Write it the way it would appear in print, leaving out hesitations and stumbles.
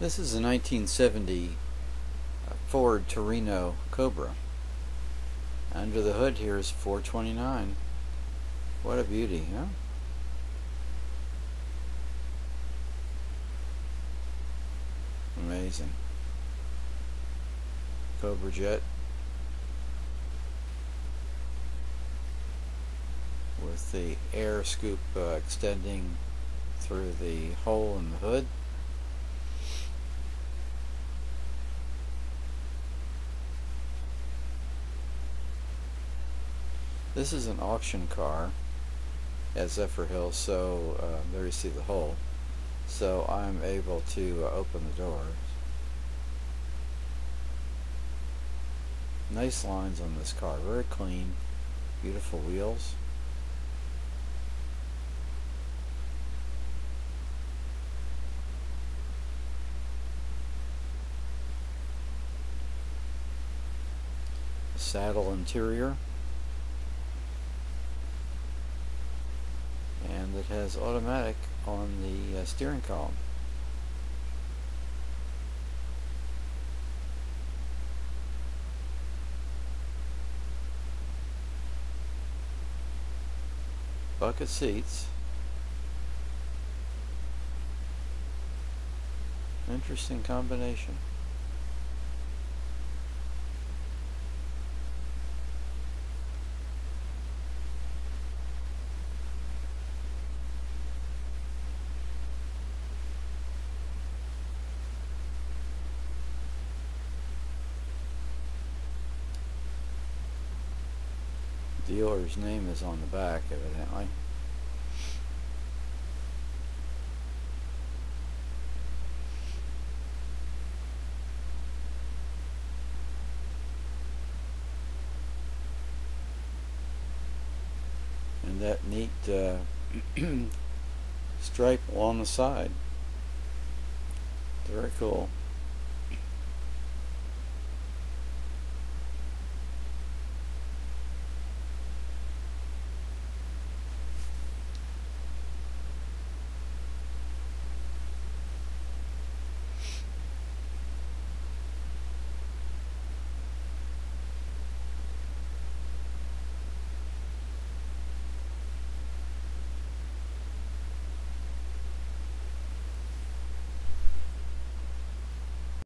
This is a 1970 Ford Torino Cobra. Under the hood here is 429. What a beauty, huh? Amazing. Cobra Jet with the air scoop extending through the hole in the hood. This is an auction car at Zephyrhills, so there you see the hole. So I'm able to open the doors. Nice lines on this car, very clean, beautiful wheels. Saddle interior. And it has automatic on the steering column. Bucket seats. Interesting combination. Dealer's name is on the back, evidently. And that neat stripe along the side. Very cool.